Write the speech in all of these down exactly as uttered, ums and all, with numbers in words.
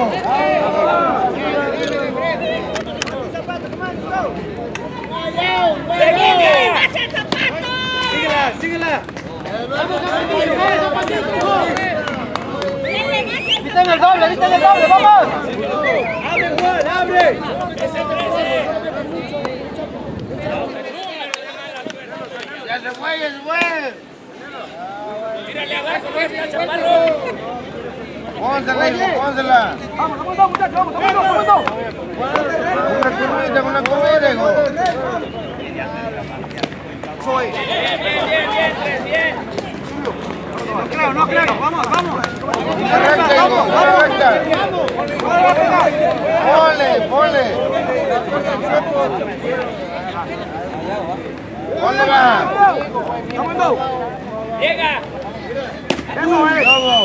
hijo. Síguela, síguela. ¡Quiten el doble, quiten el doble, vamos! ¡Abre, Juan, abre! ¡Ya se fue, ya se fue! ¡Tírale abajo, esta, chaparro! ¡Pónsela, hijo, pónsela! ¡Vamos, vamos, vamos, muchachos, vamos, vamos, vamos! Una curvita, una curvita, hijo. Bien, bien, bien, bien, tres, bien. No creo, no creo, vamos, vamos. Una recta, hijo, una recta. Ponle, ponle. Ponle más. Vamos, Llega. eso es.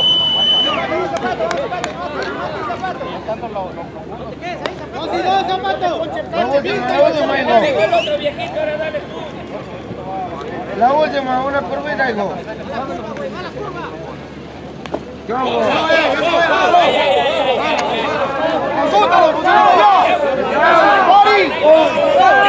Dos y dos, zapatos. La última, la última, hijo. Llegó el otro viejito, ahora dale tú. La última, una curvita, hijo. Vamos. ¡Consúltalo, consúltalo! ¡Mori!